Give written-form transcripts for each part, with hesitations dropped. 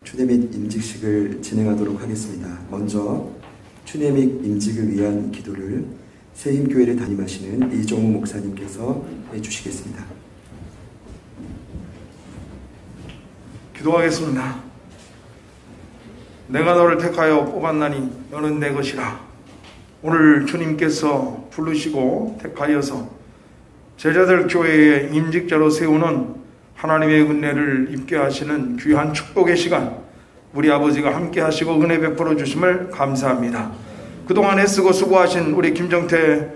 추대 및 임직식을 진행하도록 하겠습니다. 먼저 추대 및 임직을 위한 기도를 새힘교회를 담임하시는 이종우 목사님께서 해주시겠습니다. 기도하겠습니다. 내가 너를 택하여 뽑았나니 너는 내 것이라. 오늘 주님께서 부르시고 택하여서 제자들 교회의 임직자로 세우는 하나님의 은혜를 입게 하시는 귀한 축복의 시간, 우리 아버지가 함께 하시고 은혜 베풀어 주심을 감사합니다. 그동안 애쓰고 수고하신 우리 김정태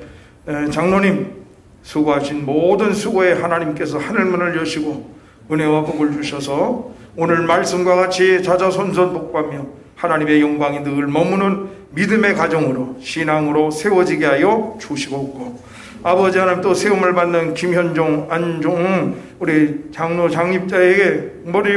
장로님, 수고하신 모든 수고에 하나님께서 하늘문을 여시고 은혜와 복을 주셔서 오늘 말씀과 같이 자자손손 복받며 하나님의 영광이 늘 머무는 믿음의 가정으로, 신앙으로 세워지게 하여 주시옵고, 아버지 하나님, 또 세움을 받는 김현종, 안종 우리 장로 장립자에게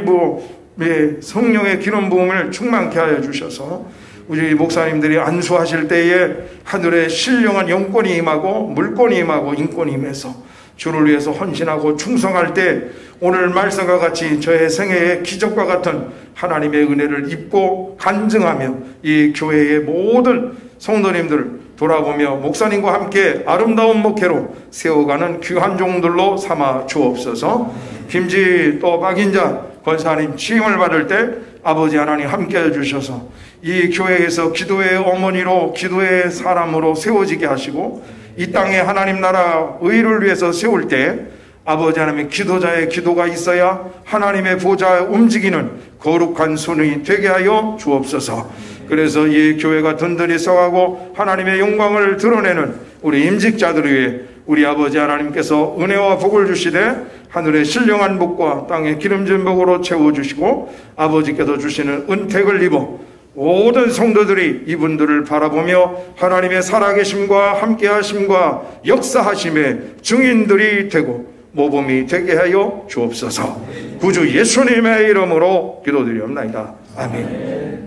머리부에 성령의 기름 부음을 충만케 하여 주셔서 우리 목사님들이 안수하실 때에 하늘에 신령한 영권이 임하고 물권이 임하고 인권이 임해서 주를 위해서 헌신하고 충성할 때 오늘 말씀과 같이 저의 생애의 기적과 같은 하나님의 은혜를 입고 간증하며 이 교회의 모든 성도님들을 돌아보며 목사님과 함께 아름다운 목회로 세워가는 귀한 종들로 삼아 주옵소서. 김지 또 박인자 권사님 취임을 받을 때 아버지 하나님 함께 해주셔서 이 교회에서 기도의 어머니로, 기도의 사람으로 세워지게 하시고 이 땅에 하나님 나라 의를 위해서 세울 때 아버지 하나님의 기도자의 기도가 있어야 하나님의 보좌에 움직이는 거룩한 손이 되게 하여 주옵소서. 그래서 이 교회가 든든히 서가고 하나님의 영광을 드러내는 우리 임직자들 위해 우리 아버지 하나님께서 은혜와 복을 주시되 하늘의 신령한 복과 땅의 기름진 복으로 채워주시고 아버지께서 주시는 은택을 입어 모든 성도들이 이분들을 바라보며 하나님의 살아계심과 함께하심과 역사하심의 증인들이 되고 모범이 되게 하여 주옵소서. 구주 예수님의 이름으로 기도드리옵나이다. 아멘.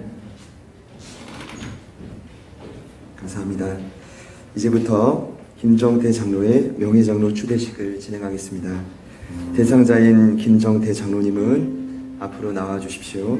감사합니다. 이제부터 김정태 장로의 명예장로 추대식을 진행하겠습니다. 대상자인 김정태 장로님은 앞으로 나와 주십시오.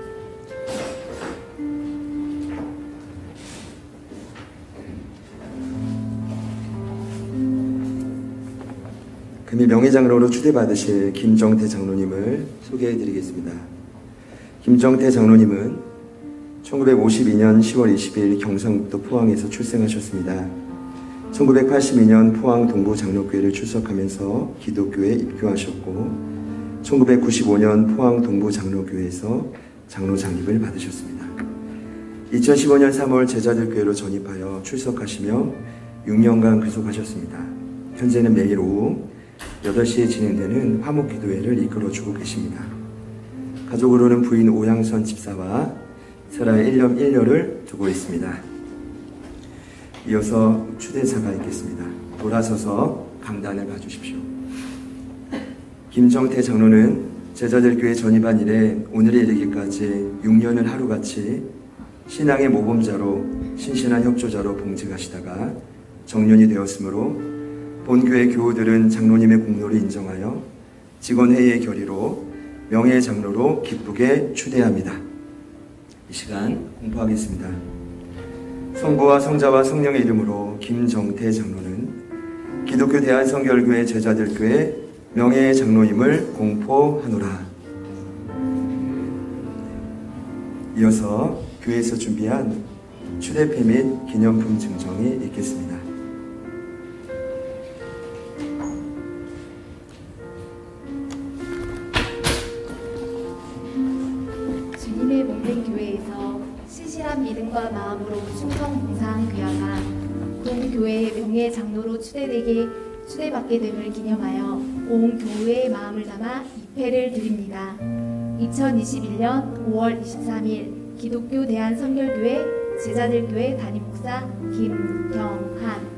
금일 명예장로로 추대받으실 김정태 장로님을 소개해드리겠습니다. 김정태 장로님은 1952년 10월 20일 경상북도 포항에서 출생하셨습니다. 1982년 포항 동부장로교회를 출석하면서 기독교에 입교하셨고 1995년 포항 동부장로교회에서 장로 장립을 받으셨습니다. 2015년 3월 제자들교회로 전입하여 출석하시며 6년간 근속하셨습니다. 현재는 매일 오후 8시에 진행되는 화목기도회를 이끌어주고 계십니다. 가족으로는 부인 오양선 집사와 설아의 1년 1녀를 두고 있습니다. 이어서 추대사가 있겠습니다. 돌아서서 강단을 봐주십시오. 김정태 장로는 제자들교회 전입한 이래 오늘에 이르기까지 6년을 하루같이 신앙의 모범자로 신신한 협조자로 봉직하시다가 정년이 되었으므로 본교회 교우들은 장로님의 공로를 인정하여 직원회의의 결의로 명예장로로 기쁘게 추대합니다. 이 시간 공포하겠습니다. 성부와 성자와 성령의 이름으로 김정태 장로는 기독교 대한성결교회 제자들교회 명예장로임을 공포하노라. 이어서 교회에서 준비한 추대패 및 기념품 증정이 있겠습니다. 주님의 몸된 교회에서 신실한 믿음과 마음으로 충성 봉사한 그야가 본교회의 명예 장로로 추대받게 됨을 기념하여 온 교회의 마음을 담아 입회를 드립니다. 2021년 5월 23일 기독교 대한성결교회 제자들교회 담임목사 김경한.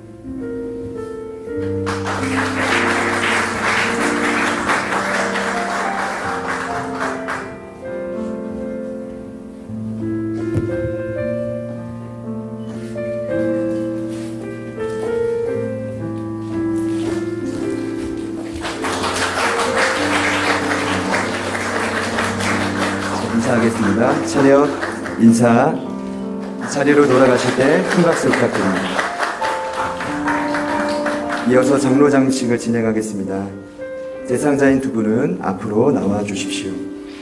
인사하겠습니다. 차렷 인사. 자리로 돌아가실 때 큰 박수 부탁드립니다. 이어서 장로 장식을 진행하겠습니다. 대상자인 두 분은 앞으로 나와 주십시오.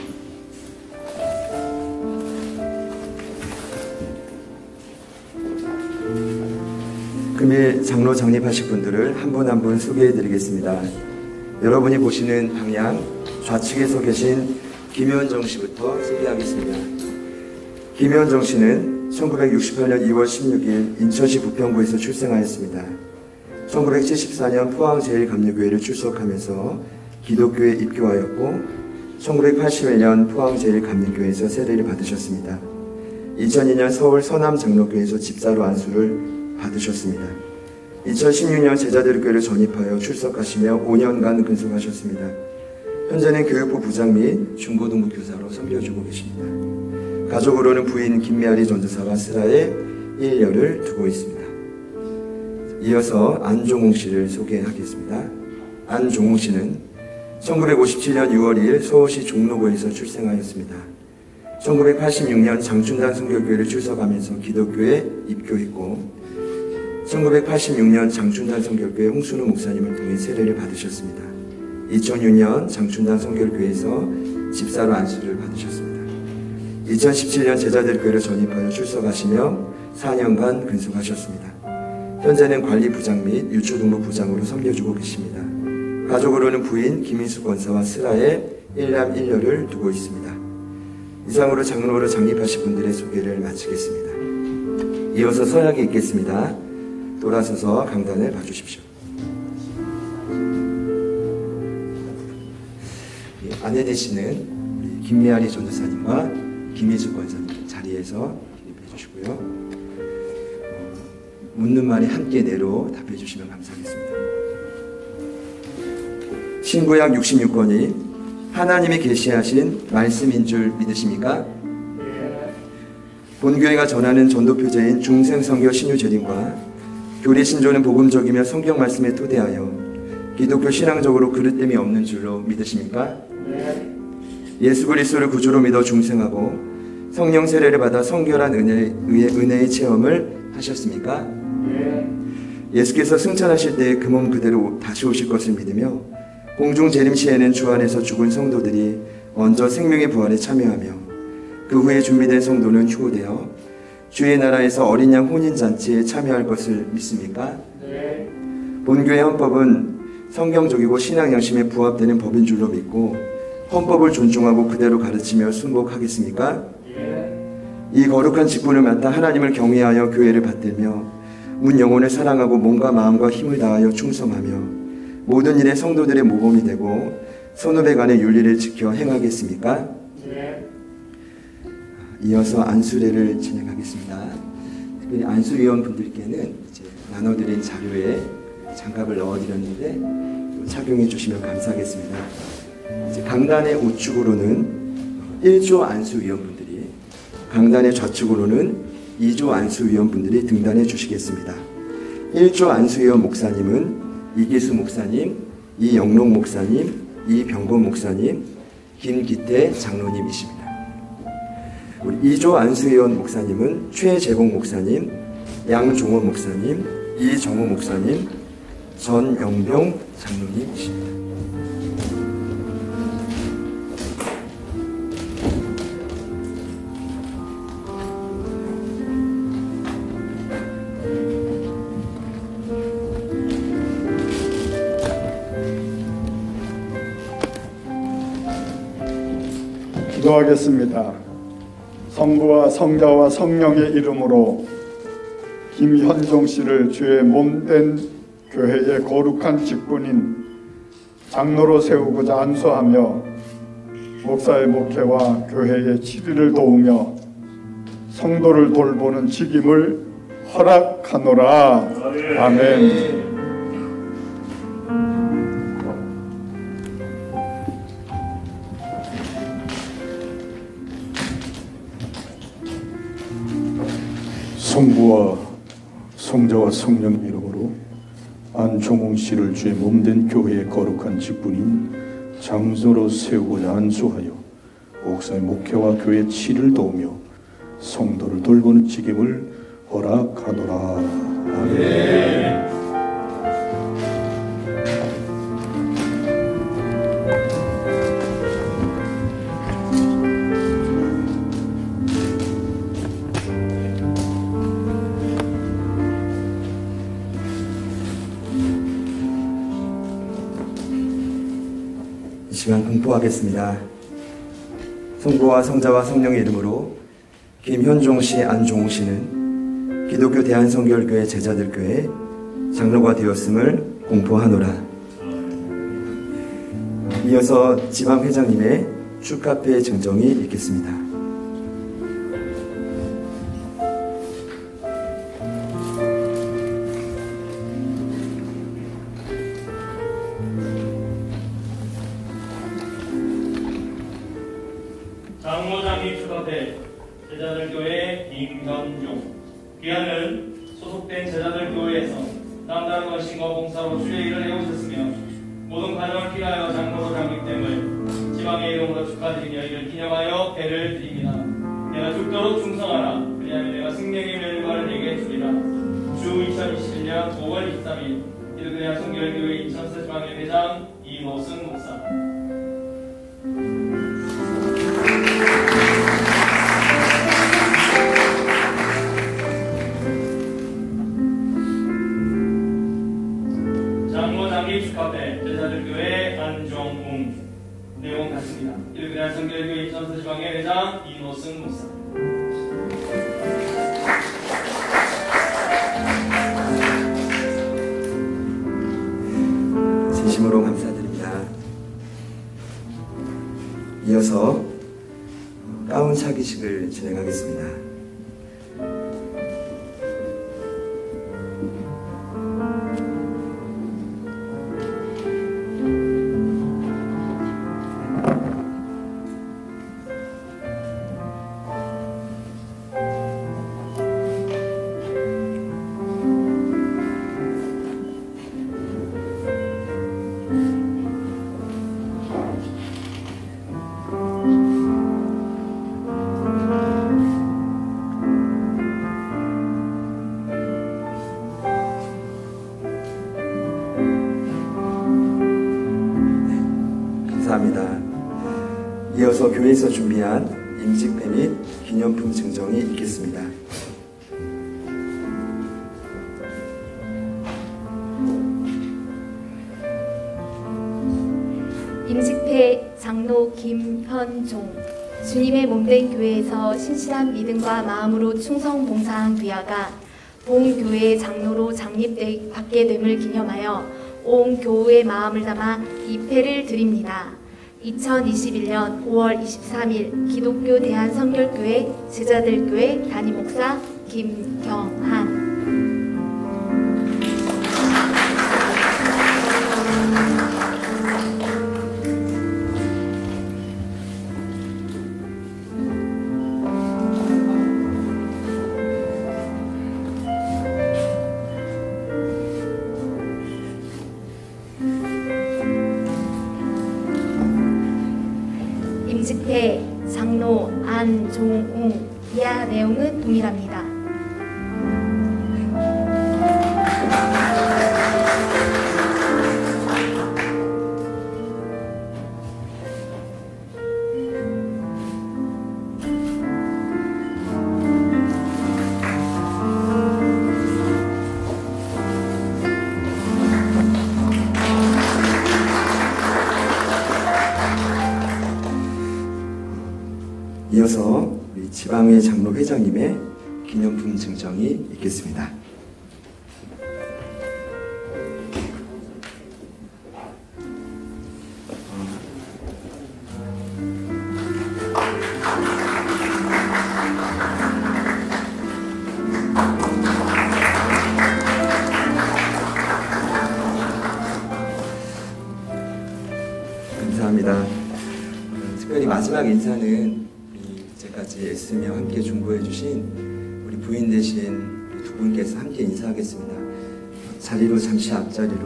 금일 장로 장립하실 분들을 한 분 한 분 소개해 드리겠습니다. 여러분이 보시는 방향 좌측에 서 계신 김현정 씨부터 소개하겠습니다. 김현정 씨는 1968년 2월 16일 인천시 부평구에서 출생하였습니다. 1974년 포항제일감리교회를 출석하면서 기독교에 입교하였고 1981년 포항제일감리교회에서 세례를 받으셨습니다. 2002년 서울 서남장로교회에서 집사로 안수를 받으셨습니다. 2016년 제자들교회를 전입하여 출석하시며 5년간 근속하셨습니다. 현재는 교육부 부장 및 중고등부 교사로 섬겨주고 계십니다. 가족으로는 부인 김미아리 전도사와 슬하에 1녀를 두고 있습니다. 이어서 안종웅 씨를 소개하겠습니다. 안종웅 씨는 1957년 6월 2일 서울시 종로구에서 출생하였습니다. 1986년 장춘단 선교교회를 출석하면서 기독교에 입교했고 1986년 장춘단 선교교회 홍순우 목사님을 통해 세례를 받으셨습니다. 2006년 장춘단 선교교회에서 집사로 안수를 받으셨습니다. 2017년 제자들교회를 전입하여 출석하시며 4년간 근속하셨습니다. 현재는 관리부장 및 유초등부 부장으로 섬겨주고 계십니다. 가족으로는 부인 김인수 권사와 슬하에 1남 1녀를 두고 있습니다. 이상으로 장로로 장립하신 분들의 소개를 마치겠습니다. 이어서 서약이 있겠습니다. 돌아서서 강단을 봐주십시오. 안내 되시는 우리 김미아리 전도사님과 김희수 권사님 자리에서 기립해 주시고요. 묻는 말이 함께 내로 답해 주시면 감사하겠습니다. 신구약 66권이 하나님이 계시하신 말씀인 줄 믿으십니까? 본교회가 전하는 전도표제인 중생성교 신유재림과 교리신조는 복음적이며 성경 말씀에 토대하여 기독교 신앙적으로 그릇됨이 없는 줄로 믿으십니까? 예수 그리스도를 구주로 믿어 중생하고 성령 세례를 받아 성결한 은혜의 체험을 하셨습니까? 예수께서 승천하실 때 그 몸 그대로 다시 오실 것을 믿으며 공중 재림 시에는 주 안에서 죽은 성도들이 먼저 생명의 부활에 참여하며 그 후에 준비된 성도는 휴고되어 주의 나라에서 어린 양 혼인잔치에 참여할 것을 믿습니까? 본교회 헌법은 성경적이고 신앙 양심에 부합되는 법인 줄로 믿고 헌법을 존중하고 그대로 가르치며 순복하겠습니까? 이 거룩한 직분을 맡아 하나님을 경외하여 교회를 받들며 문 영혼을 사랑하고 몸과 마음과 힘을 다하여 충성하며 모든 일에 성도들의 모범이 되고 선후배 간의 윤리를 지켜 행하겠습니까? 이어서 안수례를 진행하겠습니다. 특별히 안수위원분들께는 이제 나눠드린 자료에 장갑을 넣어드렸는데 또 착용해 주시면 감사하겠습니다. 이제 강단의 우측으로는 1조 안수위원분들이, 강단의 좌측으로는 2조 안수위원분들이 등단해 주시겠습니다. 1조 안수위원 목사님은 이기수 목사님, 이영록 목사님, 이병건 목사님, 김기태 장로님이십니다. 우리 2조 안수위원 목사님은 최재공 목사님, 양종원 목사님, 이정호 목사님, 전영병 장로님이십니다. 기도하겠습니다. 성부와 성자와 성령의 이름으로 김현종 씨를 주의 몸된 교회의 거룩한 직분인 장로로 세우고자 안수하며 목사의 목회와 교회의 치리를 도우며 성도를 돌보는 직임을 허락하노라. 아멘. 성부와 성자와 성령 이름으로 안종웅 씨를 주의 몸된 교회의 거룩한 직분인 장로로 세우고자 안수하여 목사의 목회와 교회 치를 도우며 성도를 돌보는 직임을 허락하노라. 아멘. 이 시간 공포하겠습니다. 성부와 성자와 성령의 이름으로 김현종 씨, 안종웅 씨는 기독교 대한성결교회 제자들교회 장로가 되었음을 공포하노라. 이어서 지방회장님의 축하패 증정이 있겠습니다. 장로장님 축하패 제자들교회 김현종. 귀하는 소속된 제자들교회에서 남다른 헌신과 봉사로 주의 일을 해오셨으며 모든 가정을 피하여 장로로 장립됨을 지방의 이름으로 축하드리며 이를 기념하여 배를 드립니다. 내가 죽도록 충성하라. 왜냐하면 내가 생명의 면류관을 내게 주리라. 주 2021년 5월 23일 기독교 대한성결교회 인천서 지방회장 이노승 목사. 장로장립 축하패 제자들교회 안종웅. 내용 같습니다. 기독교 대한성결교회 인천서 지방회장 이노승 목사. 진심으로 감사드립니다. 이어서 가운 차기식을 진행하겠습니다. 감사합니다. 이어서 교회에서 준비한 임직패 및 기념품 증정이 있겠습니다. 임직패 장로 김현종. 주님의 몸된 교회에서 신실한 믿음과 마음으로 충성 봉사한 귀하가 본 교회의 장로로 장립받게 됨을 기념하여 온 교우의 마음을 담아 이 패를 드립니다. 2021년 5월 23일 기독교 대한성결교회 제자들교회 담임목사 김경한. 임직패 장로 안종웅. 이하 내용은 동일합니다. 이어서 우리 지방회 장로 회장님의 기념품 증정이 있겠습니다. 감사합니다. 특별히 마지막 인사는 이제까지 애쓰며 함께 중보해 주신 우리 부인 되신 두 분께서 함께 인사하겠습니다. 자리로 잠시 앞자리로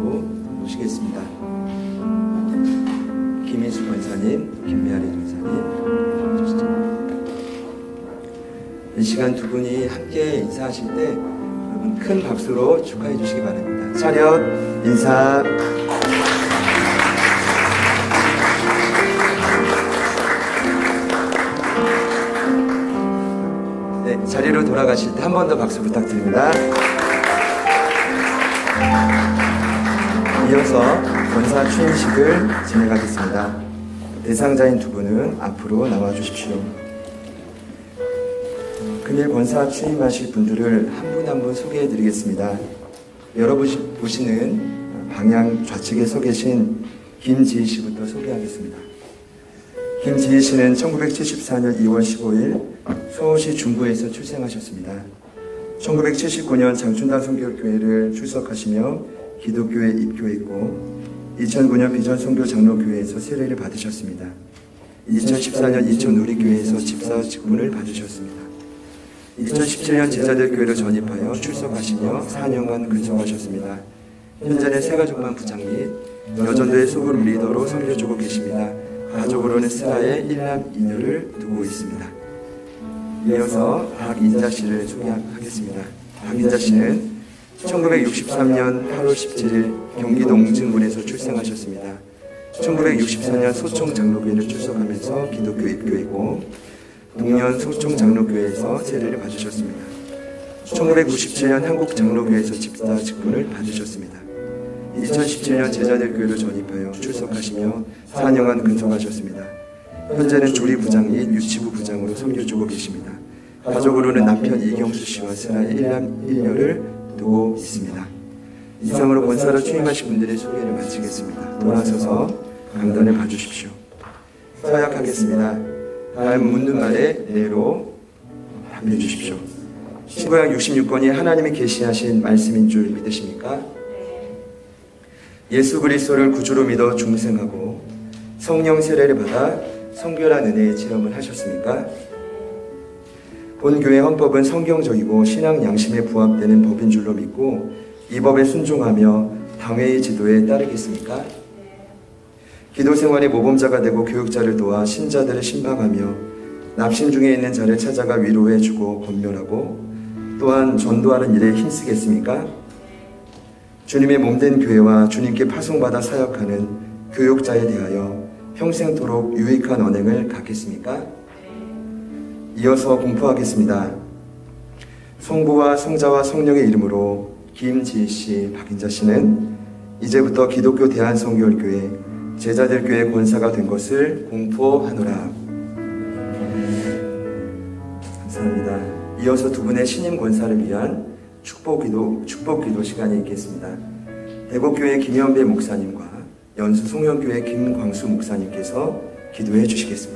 모시겠습니다. 김인수 권사님, 김미아리 권사님, 이 시간 두 분이 함께 인사하실 때 여러분 큰 박수로 축하해 주시기 바랍니다. 차렷 인사. 네, 자리로 돌아가실 때 한 번 더 박수 부탁드립니다. 이어서 권사 취임식을 진행하겠습니다. 대상자인 두 분은 앞으로 나와 주십시오. 금일 권사 취임하실 분들을 한 분 한 분 소개해 드리겠습니다. 여러분 보시는 방향 좌측에 서 계신 김지희 씨부터 소개하겠습니다. 김지희 씨는 1974년 2월 15일 서울시 중구에서 출생하셨습니다. 1979년 장춘단 성결교회를 출석하시며 기독교에 입교했고 2009년 비전선교 장로교회에서 세례를 받으셨습니다. 2014년 인천 우리교회에서 집사 직분을 받으셨습니다. 2017년 제자들 교회로 전입하여 출석하시며 4년간 근속하셨습니다. 현재는 새가족반 부장 및 여전도의 소그룹 리더로 섬겨주고 계십니다. 가족으로는 스라의 1남 2녀를 두고 있습니다. 이어서 박인자 씨를 소개하겠습니다. 박인자 씨는 1963년 8월 17일 경기도 웅진군에서 출생하셨습니다. 1964년 소총 장로교회를 출석하면서 기독교 입교했고 동년 소총 장로교회에서 세례를 받으셨습니다. 1997년 한국 장로교회에서 집사 직분을 받으셨습니다. 2017년 제자들 교회로 전입하여 출석하시며 4년간 근속하셨습니다. 현재는 조리 부장 및 유치부 부장으로 섬겨주고 계십니다. 가족으로는 남편 이경수 씨와 스라의 1남 1녀를 두고 있습니다. 이상으로 권사로 취임하신 분들의 소개를 마치겠습니다. 돌아서서 강단을 봐주십시오. 서약하겠습니다. 다음 묻는 말에 네로 답해 주십시오. 신구약 66권이 하나님이 계시하신 말씀인 줄 믿으십니까? 예수 그리스도를 구주로 믿어 중생하고 성령 세례를 받아 성결한 은혜의 체험을 하셨습니까? 본교회 헌법은 성경적이고 신앙 양심에 부합되는 법인 줄로 믿고 이 법에 순종하며 당회의 지도에 따르겠습니까? 기도 생활에 모범자가 되고 교육자를 도와 신자들을 신방하며 납신 중에 있는 자를 찾아가 위로해주고 권면하고 또한 전도하는 일에 힘쓰겠습니까? 주님의 몸된 교회와 주님께 파송받아 사역하는 교육자에 대하여 평생토록 유익한 언행을 갖겠습니까? 이어서 공포하겠습니다. 성부와 성자와 성령의 이름으로 김지희 씨, 박인자 씨는 이제부터 기독교 대한성결교회 제자들교회 권사가 된 것을 공포하노라. 감사합니다. 이어서 두 분의 신임 권사를 위한 축복기도 시간이 있겠습니다. 대곡교회 김현배 목사님과 연수 송영교회 김광수 목사님께서 기도해 주시겠습니다.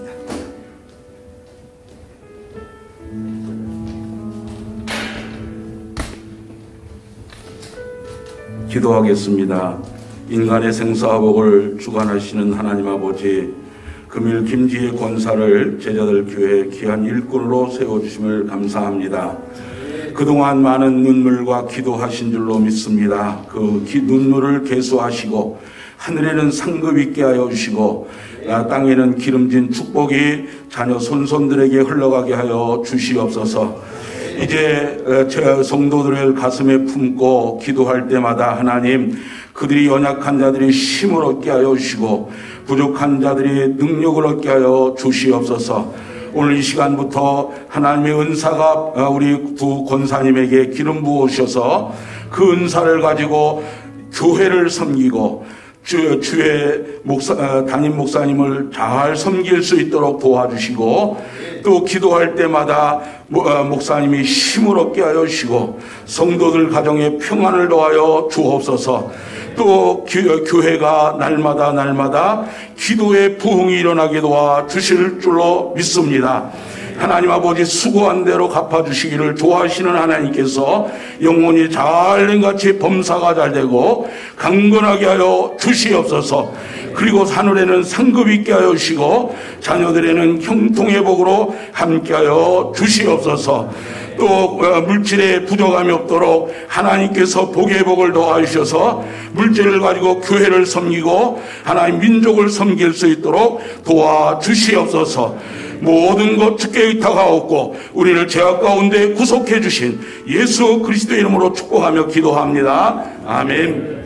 기도하겠습니다. 인간의 생사복을 주관하시는 하나님 아버지, 금일 김지혜 권사를 제자들 교회 귀한 일꾼으로 세워주심을 감사합니다. 그동안 많은 눈물과 기도하신 줄로 믿습니다. 그 눈물을 계수하시고 하늘에는 상급 있게 하여 주시고 땅에는 기름진 축복이 자녀 손손들에게 흘러가게 하여 주시옵소서. 이제 성도들을 가슴에 품고 기도할 때마다 하나님, 그들이 연약한 자들이 힘을 얻게 하여 주시고 부족한 자들이 능력을 얻게 하여 주시옵소서. 오늘 이 시간부터 하나님의 은사가 우리 두 권사님에게 기름 부으셔서 그 은사를 가지고 교회를 섬기고 주의 담임 목사님을 잘 섬길 수 있도록 도와주시고 또 기도할 때마다 목사님이 힘을 얻게 하여 주시고 성도들 가정에 평안을 더하여 주옵소서. 또 교회가 날마다 기도의 부흥이 일어나게 도와 주실 줄로 믿습니다. 하나님 아버지, 수고한 대로 갚아주시기를 좋아하시는 하나님께서 영혼이 잘된같이 범사가 잘되고 강건하게 하여 주시옵소서. 그리고 하늘에는 상급 있게 하여 주시고 자녀들에는 형통의 복으로 함께하여 주시옵소서. 또 물질에 부족함이 없도록 하나님께서 복의 복을 더하셔서 물질을 가지고 교회를 섬기고 하나님 민족을 섬길 수 있도록 도와주시옵소서. 모든 것 주께 의탁하옵고 우리를 죄악 가운데 구속해 주신 예수 그리스도의 이름으로 축복하며 기도합니다. 아멘.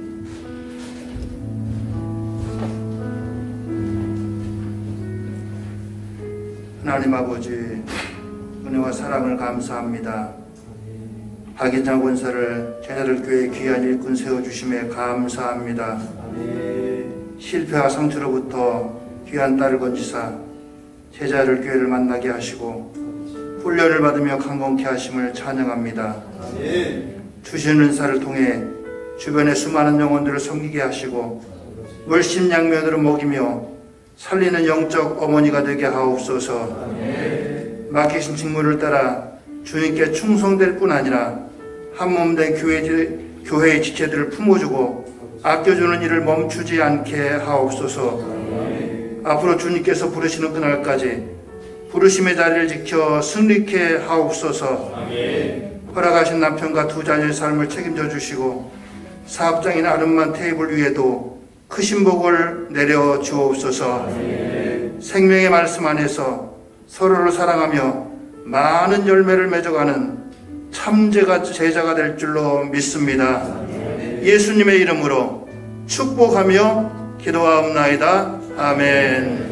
하나님 아버지, 은혜와 사랑을 감사합니다. 박인장 권사를 제자들 교회 귀한 일꾼 세워주심에 감사합니다. 실패와 상처로부터 귀한 딸을 건지사 제자들 교회를 만나게 하시고 훈련을 받으며 강건케 하심을 찬양합니다. 주시는 은사를 통해 주변의 수많은 영혼들을 섬기게 하시고 물심양면으로 먹이며 살리는 영적 어머니가 되게 하옵소서. 맡기신 직무를 따라 주님께 충성될 뿐 아니라 한몸된 교회의 지체들을 품어주고 아껴주는 일을 멈추지 않게 하옵소서. 앞으로 주님께서 부르시는 그날까지 부르심의 자리를 지켜 승리케 하옵소서. 허락하신 남편과 두 자녀의 삶을 책임져 주시고 사업장인 아름만 테이블 위에도 크신 복을 내려 주옵소서. 생명의 말씀 안에서 서로를 사랑하며 많은 열매를 맺어가는 참 제자가 될 줄로 믿습니다. 예수님의 이름으로 축복하며 기도하옵나이다. 아멘.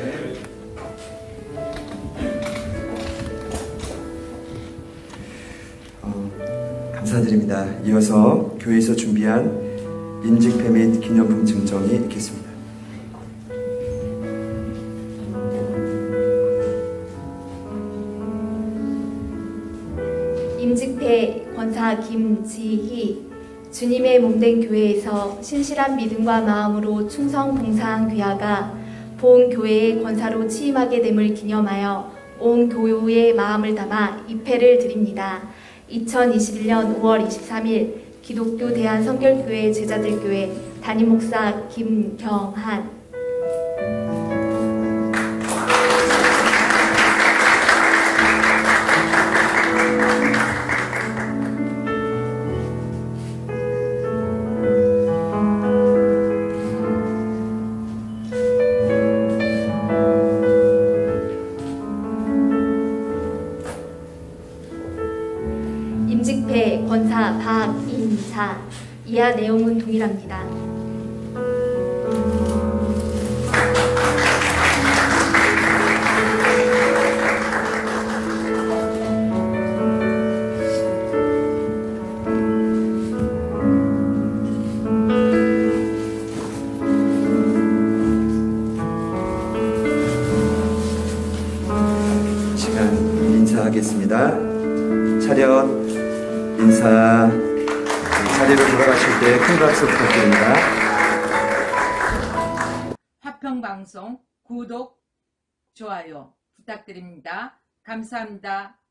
감사드립니다. 이어서 교회에서 준비한 인직패 및 기념품 증정이 있겠습니다. 임직패 권사 김지희, 주님의 몸된 교회에서 신실한 믿음과 마음으로 충성 봉사한 귀하가 본 교회의 권사로 취임하게 됨을 기념하여 온 교우의 마음을 담아 입패를 드립니다. 2021년 5월 23일 기독교 대한성결교회 제자들교회 담임목사 김경한. 임직패 권사 박인사. 이하 내용은 동일합니다. 시간 인사하겠습니다. 차렷 인사. 자리로 돌아가실 때 큰 박수 부탁드립니다. 화평방송 구독, 좋아요 부탁드립니다. 감사합니다.